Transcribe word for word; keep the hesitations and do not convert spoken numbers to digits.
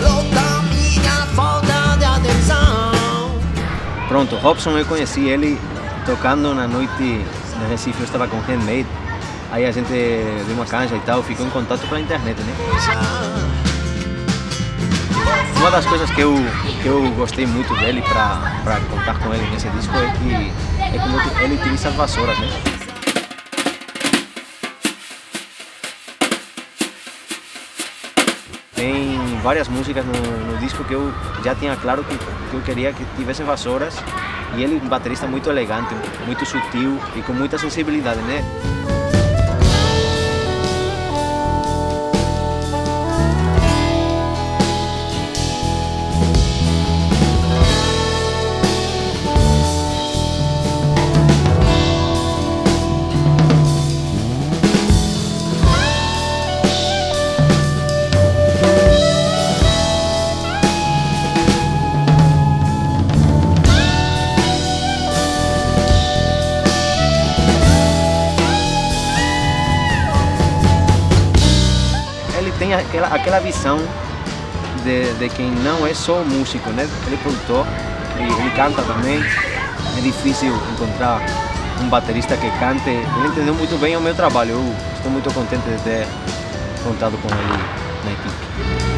colocam minha falta de atenção. Pronto, Robson eu conheci ele tocando na noite de Recife, eu estava com Handmade. Aí a gente deu uma canja e tal, ficou em contato pela internet, né? Uma das coisas que eu, que eu gostei muito dele para contar com ele nesse disco é que, é que ele utiliza as vassouras, né? Tem várias músicas no, no disco que eu já tinha claro que, que eu queria que tivessem vassouras, e ele é um baterista muito elegante, muito sutil e com muita sensibilidade, né? Tem aquela, aquela visão de, de quem não é só músico, né? Ele é produtor, ele, ele canta também. É difícil encontrar um baterista que cante. Ele entendeu muito bem o meu trabalho. Eu estou muito contente de ter contado com ele na equipe.